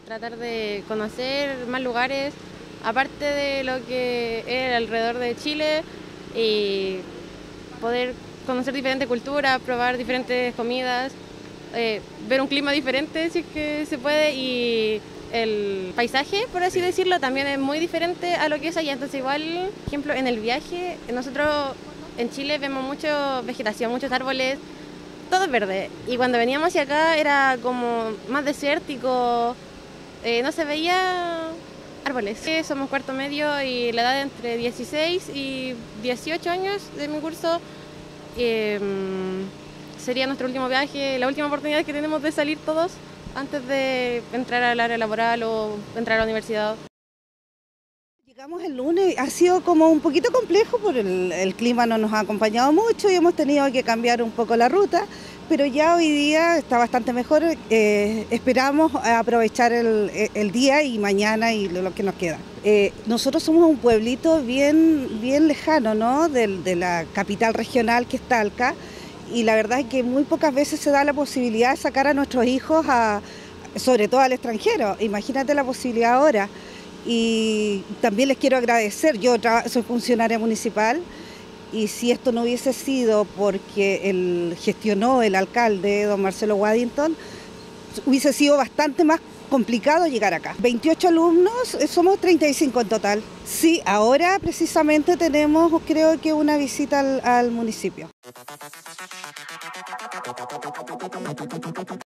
tratar de conocer más lugares, aparte de lo que es alrededor de Chile, y poder conocer diferentes culturas, probar diferentes comidas, ver un clima diferente si es que se puede, y el paisaje, por así decirlo, también es muy diferente a lo que es allá. Entonces igual, por ejemplo, en el viaje, nosotros en Chile vemos mucha vegetación, muchos árboles, todo es verde. Y cuando veníamos hacia acá era como más desértico, no se veía árboles. Somos cuarto medio y la edad de entre 16 y 18 años de mi curso. Sería nuestro último viaje, la última oportunidad que tenemos de salir todos antes de entrar al área laboral o entrar a la universidad. Llegamos el lunes, ha sido como un poquito complejo porque el clima no nos ha acompañado mucho y hemos tenido que cambiar un poco la ruta, pero ya hoy día está bastante mejor. Esperamos aprovechar el día y mañana y lo que nos queda. Nosotros somos un pueblito bien lejano, ¿no? de la capital regional, que es Talca, y la verdad es que muy pocas veces se da la posibilidad de sacar a nuestros hijos, sobre todo al extranjero. Imagínate la posibilidad ahora. Y también les quiero agradecer, yo soy funcionaria municipal, y si esto no hubiese sido porque gestionó el alcalde, don Marcelo Waddington, hubiese sido bastante más complicado llegar acá. 28 alumnos, somos 35 en total. Sí, ahora precisamente tenemos, creo que, una visita al municipio.